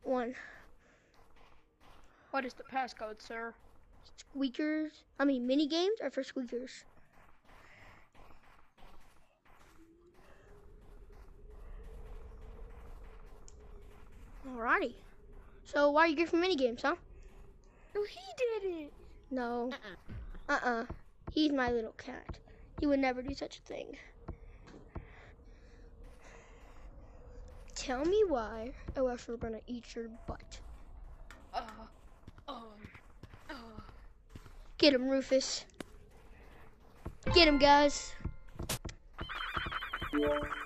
one. What is the passcode, sir? Mini games are for squeakers. Alrighty. So why are you good for mini games, huh? Oh, he did it. No. He's my little cat. He would never do such a thing. Tell me why else we're gonna eat your butt. Get him, Rufus. Get him, guys.